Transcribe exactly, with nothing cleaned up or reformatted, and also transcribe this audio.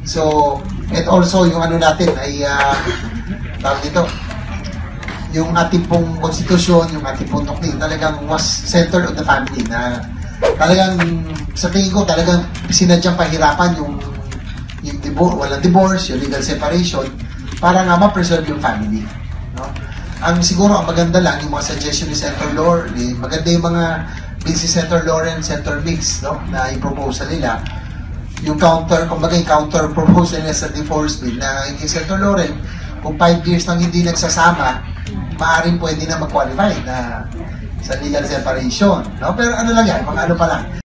So, and also yung ano natin ay uh, tawag dito, yung ating pong konstitusyon, yung ating pong doktrine, talagang was centered on the family na talagang sa tingin ko talagang sinadyang pahirapan yung yung divorce, walang divorce, yung legal separation para nga ma-preserve yung family, no? Ang siguro ang maganda lang yung mga suggestion ni Senator Lor, eh, maganda yung mga bills ni Senator Loren, Senator Mix, no, na i-proposal nila. Yung counter, kumbaga yung counter proposal nila sa divorce bill na yung Senator Loren, kung five years nang hindi nagsasama, maaaring pwede na mag-qualify na sa legal separation, no? Pero ano lang yan, mga ano pa lang.